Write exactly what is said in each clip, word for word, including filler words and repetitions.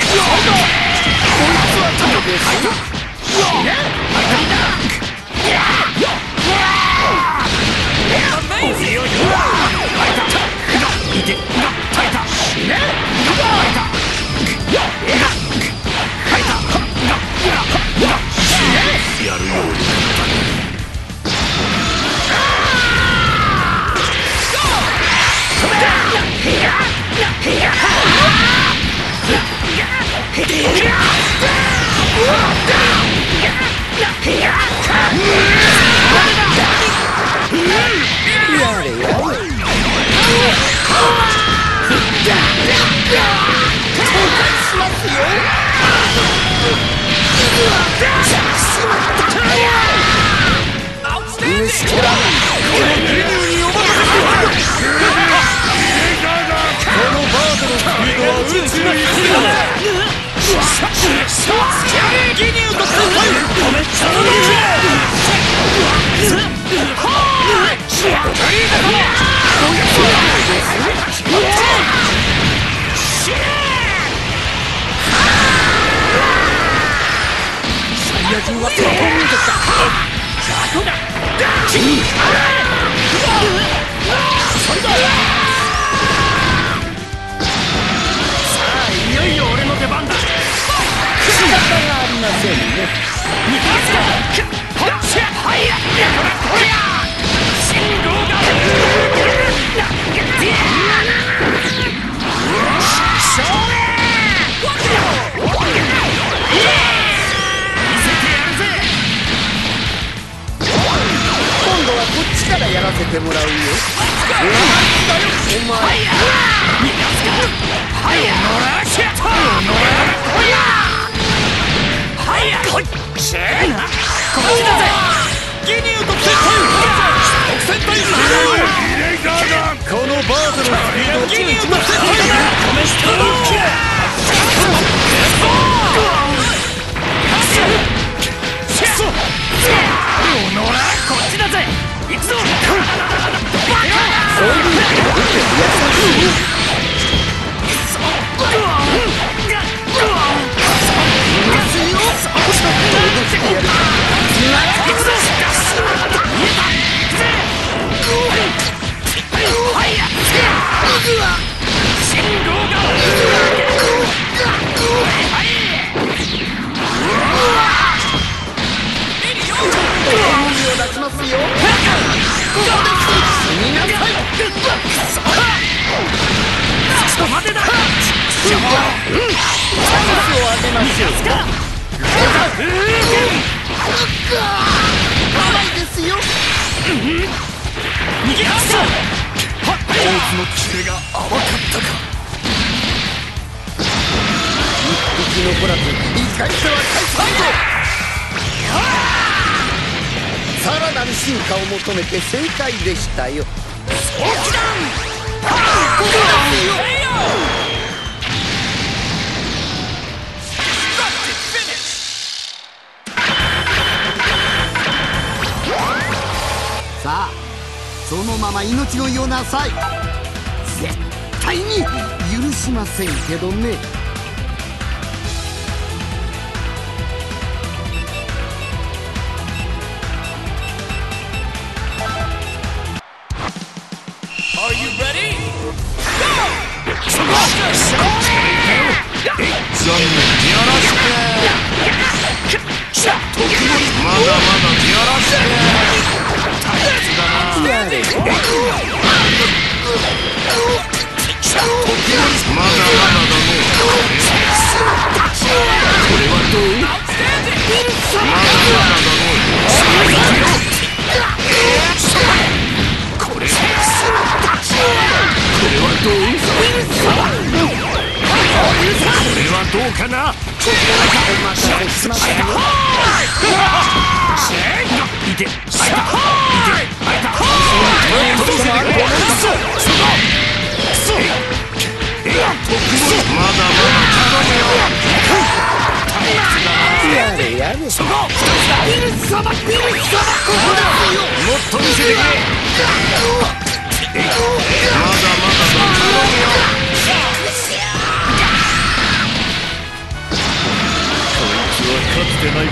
けどね。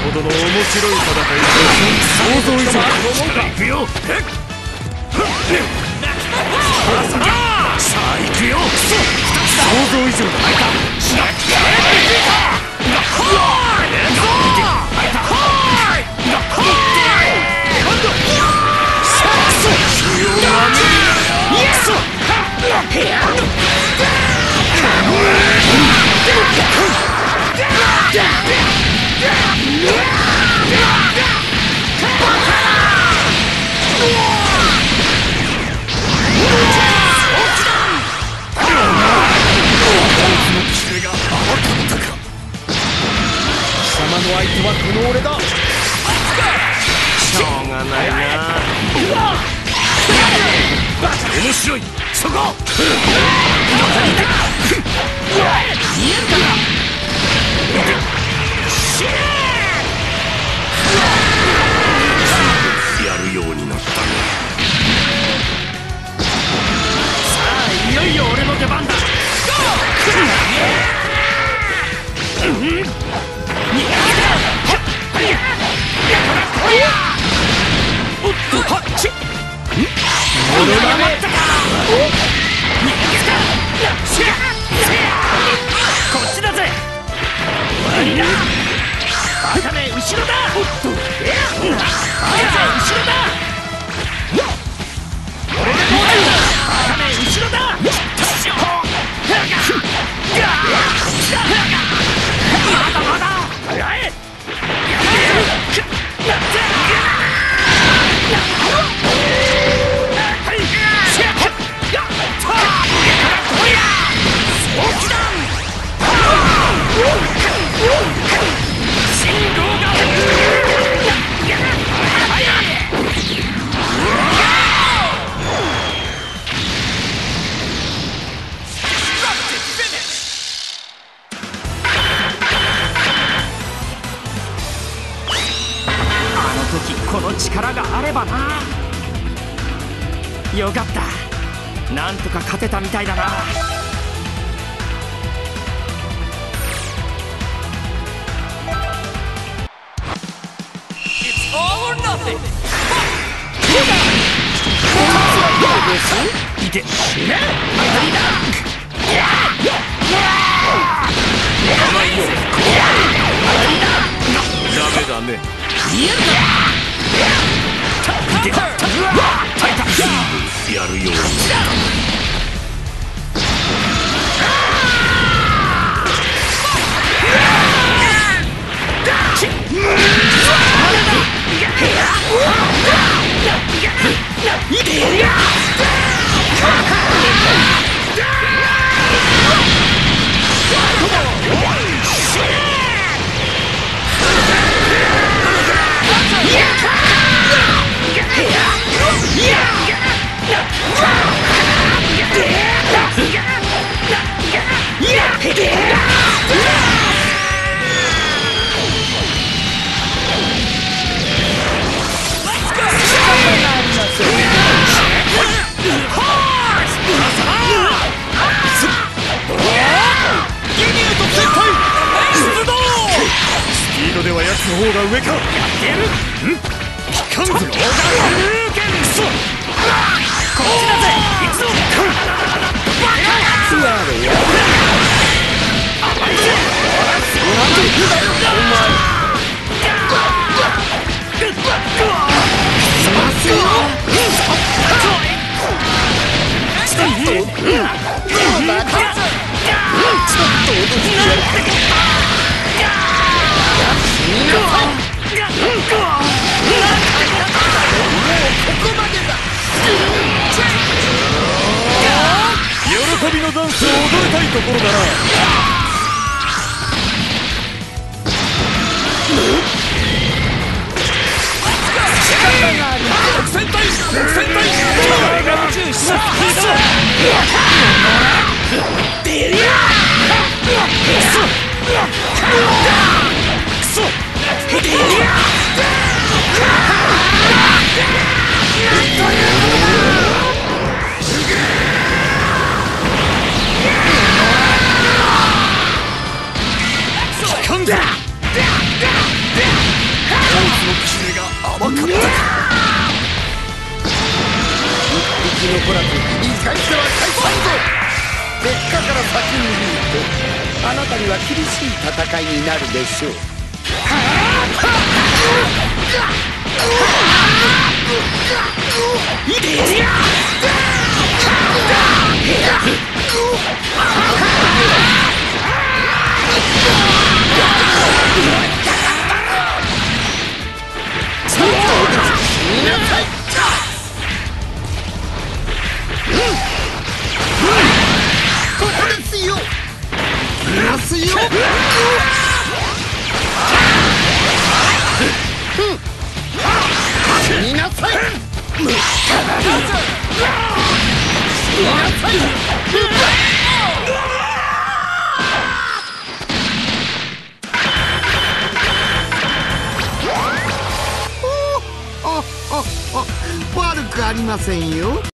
ほどの面白い戦い想像以上のもんか。行くよ。さあ行くよ。想像以上だ。貴様の相手はこの俺だ。しょうがないな。面白い。そこ。やるようになったね。さあいよいよ俺の出番だ。おっとはっち。こっちだぜ。バカめ後ろだ。おっとバカめ後ろだ。俺でもバカめ後ろだ。まだまだ早い。この力があればな。よかった。なんとか勝てたみたいだな。It's all or nothing. いけ。ダメだね。やるように。では奴の方が上か。やってやる。ん？ピカンズのオーダー。こっちだぜ。行くぞ。バカやつやれよ。甘いぜ。お前。ちょっとちょっと喜びのダンスを踊りたいところだな。独占隊独占隊誰が宇宙します。デリアクソデリア飛んだ。 かったか。一匹残らず一回しては解散ぞ。結果から先に言うと、あなたには厳しい戦いになるでしょう。悪くありませんよ。